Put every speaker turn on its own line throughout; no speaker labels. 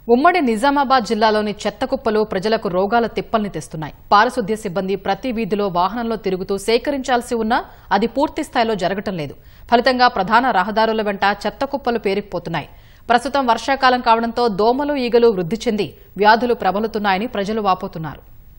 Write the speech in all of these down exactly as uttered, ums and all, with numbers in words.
ఉమ్మడి నిజామాబాద్ జిల్లాలోని చెత్త కుప్పలు ప్రజలకు రోగాల తిప్పల్ని తెస్తున్నాయి. పారిశుద్ధ్య సిబ్బంది ప్రతి వీధిలో వాహనంలో తిరుగుతూ సేకరించాల్సి ఉన్నా అది పూర్తి స్థాయిలో జరగటం లేదు. ఫలితంగా ప్రధాన రహదారుల వెంట చెత్త కుప్పలు పేరుకుపోతున్నాయి. ప్రస్తుతం వర్షాకాలం కావడంతో దోమలు ఈగలు వృద్ధి చెంది వ్యాధులు ప్రబలుతున్నాయని ప్రజలు వాపోతున్నారు.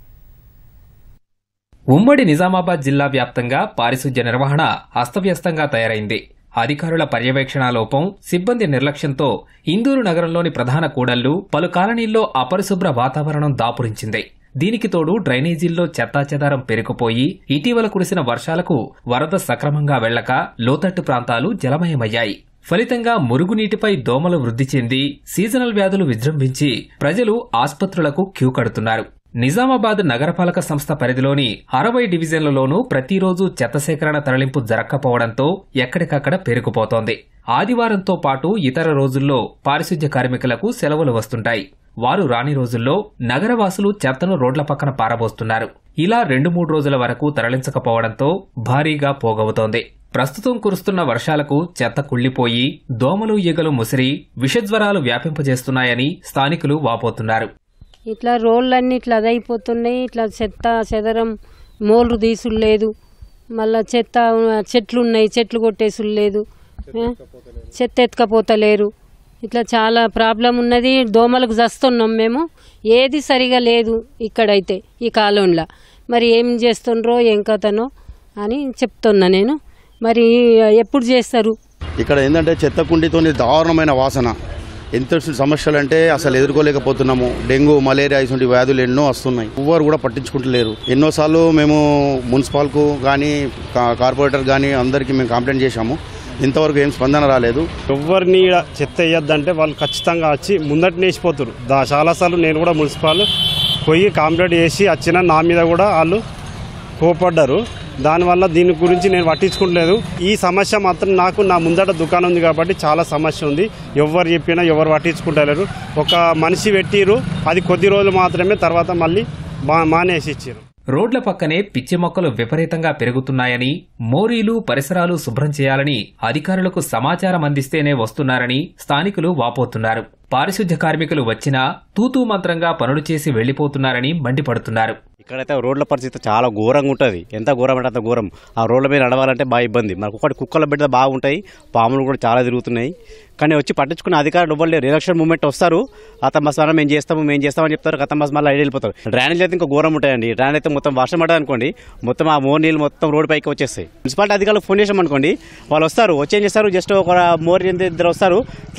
ఉమ్మడి నిజామాబాద్ జిల్లా వ్యాప్తంగా పారిశుద్ధ్య నిర్వహణ అస్తవ్యస్తంగా తయారైంది. అధికారుల పర్యవేక్షణ లోపం, సిబ్బంది నిర్లక్ష్యంతో ఇందూరు నగరంలోని ప్రధాన కూడళ్లు, పలు కాలనీల్లో అపరిశుభ్ర వాతావరణం దాపురించింది. దీనికి తోడు డ్రైనేజీల్లో చెత్తాచెదారం పెరిగిపోయి ఇటీవల కురిసిన వర్షాలకు వరద సక్రమంగా వెళ్లక లోతట్టు ప్రాంతాలు జలమయమయ్యాయి. ఫలితంగా మురుగునీటిపై దోమలు వృద్ధి చెంది సీజనల్ వ్యాధులు విజృంభించి ప్రజలు ఆస్పత్రులకు క్యూ కడుతున్నారు. నిజామాబాద్ నగరపాలక సంస్థ పరిధిలోని అరవై డివిజన్లలోనూ ప్రతిరోజు చెత్త సేకరణ తరలింపు జరగకపోవడంతో ఎక్కడికక్కడ పేరుకుపోతోంది. ఆదివారంతో పాటు ఇతర రోజుల్లో పారిశుద్ధ్య కార్మికులకు సెలవులు వస్తుంటాయి. వారు రాని రోజుల్లో నగరవాసులు చెత్తను రోడ్ల పక్కన పారబోస్తున్నారు. ఇలా రెండు మూడు రోజుల వరకు తరలించకపోవడంతో భారీగా పోగవుతోంది. ప్రస్తుతం కురుస్తున్న వర్షాలకు చెత్త కుళ్లిపోయి దోమలు ఈగలు ముసిరి విషజ్వరాలు వ్యాపింపజేస్తున్నాయని స్థానికులు వాపోతున్నారు.
ఇట్లా రోడ్లన్నీ ఇట్లా అదైపోతున్నాయి. ఇట్లా చెత్త చెదరం మోళ్ళు తీసుడు లేదు. మళ్ళా చెత్త చెట్లు ఉన్నాయి, చెట్లు కొట్టేసుడు లేదు. చెత్త ఎత్తుకపోతలేరు. ఇట్లా చాలా ప్రాబ్లం ఉన్నది. దోమలకు చస్తున్నాం మేము. ఏది సరిగా లేదు ఇక్కడైతే ఈ కాలంలో. మరి ఏం చేస్తుండ్రో ఏం కథనో అని చెప్తున్నా నేను. మరి ఎప్పుడు చేస్తారు?
ఇక్కడ ఏంటంటే చెత్త కుండితోని దారుణమైన వాసన. ఎంత సమస్యలు అంటే అసలు ఎదుర్కోలేకపోతున్నాము. డెంగ్యూ, మలేరియా ఇటువంటి వ్యాధులు ఎన్నో వస్తున్నాయి. ఎవ్వరు కూడా పట్టించుకుంటలేరు. ఎన్నోసార్లు మేము మున్సిపాల్కు కానీ కార్పొరేటర్ కానీ అందరికీ మేము కంప్లైంట్ చేశాము. ఇంతవరకు ఏం స్పందన రాలేదు.
ఎవరిని చెత్త వేయద్దంటే వాళ్ళు ఖచ్చితంగా వచ్చి ముందటి నేసిపోతారు. దా చాలాసార్లు నేను కూడా మున్సిపాల్ పోయి కంప్లైంట్ చేసి వచ్చిన నా మీద కూడా వాళ్ళు కోపడ్డారు. దానివల్ల దీని గురించి నేను పట్టించుకోవట్లేదు. ఈ సమస్య మాత్రం నాకు నా ముందట దుకాణం ఉంది కాబట్టి చాలా సమస్య ఉంది. ఎవరు చెప్పినా ఎవరు పట్టించుకుంటలేరు. ఒక మనిషి పెట్టిరు, అది కొద్ది రోజులు మాత్రమే, తర్వాత మళ్ళీ మానేసి ఇచ్చారు.
రోడ్ల పక్కనే పిచ్చి మొక్కలు విపరీతంగా పెరుగుతున్నాయని, మోరీలు పరిసరాలు శుభ్రం చేయాలని అధికారులకు సమాచారం అందిస్తేనే వస్తున్నారని స్థానికులు వాపోతున్నారు. పారిశుద్ధ్య కార్మికులు వచ్చినా తూతూ మంత్రంగా పనులు చేసి వెళ్లిపోతున్నారని మండిపడుతున్నారు.
ఇక్కడైతే రోడ్ల పరిస్థితి చాలా ఘోరంగా ఉంటుంది. ఎంత ఘోరం అంటే అంత ఘోరం. ఆ రోడ్ల మీద నడవాలంటే బాగా ఇబ్బంది. మనకు ఒకటి కుక్కల బిడ్డ బాగుంటాయి, పాములు కూడా చాలా తిరుగుతున్నాయి. కానీ వచ్చి పట్టించుకున్న అధికారులు ఇవ్వలేదు. రిలక్షన్ మూమెంట్ వస్తారు, అత మస్ మనం మేము చేస్తాము మేము చేస్తామని చెప్తారు. గత మస్ మళ్ళీ ఐడి వెళ్ళిపోతారు. డ్రైనేజ్ అయితే ఇంకా ఘోరం ఉంటాయండి. డ్రైనేజ్ అయితే మొత్తం వర్షం పడ్డది అనుకోండి, మొత్తం ఆ మోర్ నీళ్ళు మొత్తం రోడ్డు పైకి వచ్చేస్తాయి. మున్సిపాలిటీ అధికారులకు ఫోన్ చేసాం అనుకోండి, వాళ్ళు వస్తారు. వచ్చి ఏం చేస్తారు, జస్ట్ ఒక మోర్ ఇద్దరు వస్తారు,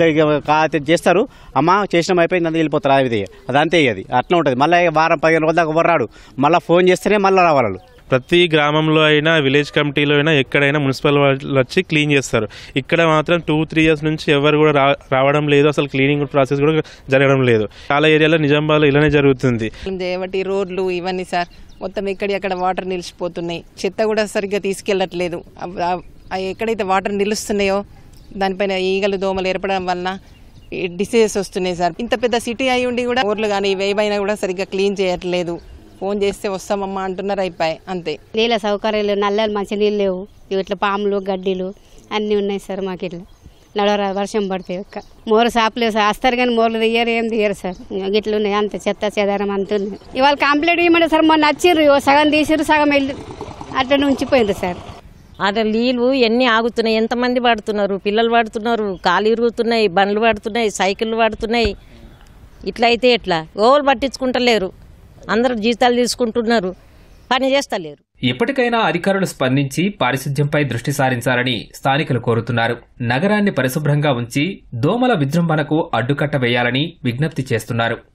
చేస్తారు, అమ్మ చేసినాం అయిపోయింది, అంతా వెళ్ళిపోతారు. అది అదంతే, అది అట్లా ఉంటుంది. మళ్ళీ వారం పదిహేను రోజుల దాకా ఎవరు రాడు. మళ్ళీ ఫోన్ చేస్తేనే మళ్ళీ రావాలి.
ప్రతి గ్రామంలో అయినా, విలేజ్ కమిటీలో అయినా, ఎక్కడైనా మున్సిపల్ వాళ్ళు వచ్చి క్లీన్ చేస్తారు. ఇక్కడ మాత్రం టూ త్రీ ఇయర్స్ నుంచి ఎవరు కూడా రావడం లేదు. అసలు క్లీనింగ్ ప్రాసెస్ కూడా జరగడం లేదు. చాలా ఏరియాలో నిజామాబాద్లో ఇలానే జరుగుతుంది.
దేవటి రోడ్లు ఇవన్నీ సార్ మొత్తం ఎక్కడి అక్కడ వాటర్ నిలిచిపోతున్నాయి. చెత్త కూడా సరిగ్గా తీసుకెళ్లట్లేదు. ఎక్కడైతే వాటర్ నిలుస్తున్నాయో దానిపైన ఈగలు దోమలు ఏర్పడడం వలన డిసీజెస్ వస్తున్నాయి సార్. ఇంత పెద్ద సిటీ అయి ఉండి కూడా ఊర్లు కానీ ఇవేవైనా కూడా సరిగ్గా క్లీన్ చేయట్లేదు. ఫోన్ చేస్తే వస్తామమ్మా అంటున్నారు, అయిపోయి అంతే.
నీళ్ళ సౌకర్యాలు, నల్లలు మంచి నీళ్ళు లేవు. ఇట్లా పాములు గడ్డిలు అన్నీ ఉన్నాయి సార్. మాకు ఇట్లా నడవరా వర్షం పడితే ఒక్క మోరు సాపులేవు సార్. వస్తారు కానీ మోర్లు దియ్యరు, ఏం దియ్యరు సార్. గిట్లు ఉన్నాయి అంతే, చెత్త చెదారం అంత ఉన్నాయి. ఇవాళ కంప్లైంట్ ఇవ్వమంటే సార్ మొన్న వచ్చిర్రు, సగం తీసిర్రు, సగం వెళ్ళి అట్లా ఉంచిపోయింది సార్.
అదే నీళ్ళు ఎన్ని ఆగుతున్నాయి, ఎంతమంది పడుతున్నారు, పిల్లలు పడుతున్నారు, కాలు ఇరుగుతున్నాయి, బండ్లు పడుతున్నాయి, సైకిళ్ళు పడుతున్నాయి. ఇట్లా అయితే ఎట్లా? ఓవలు పట్టించుకుంటలేరు. అందరూ జీతాలు తీసుకుంటున్నారు, పని చేస్తలేరు.
ఇప్పటికైనా అధికారులు స్పందించి పారిశుద్ధ్యంపై దృష్టి సారించాలని స్థానికులు కోరుతున్నారు. నగరాన్ని పరిశుభ్రంగా ఉంచి దోమల విజృంభణకు అడ్డుకట్ట వేయాలని విజ్ఞప్తి చేస్తున్నారు.